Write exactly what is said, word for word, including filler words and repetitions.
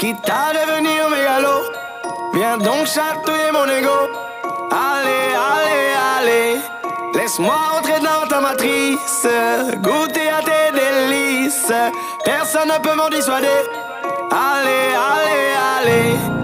quitte à devenir mégalo. Viens donc chatouiller mon ego. Allez, allez, allez, laisse-moi entrer dans ta matrice, goûter à tes délices. Personne ne peut m'en dissuader. Allez, allez, allez.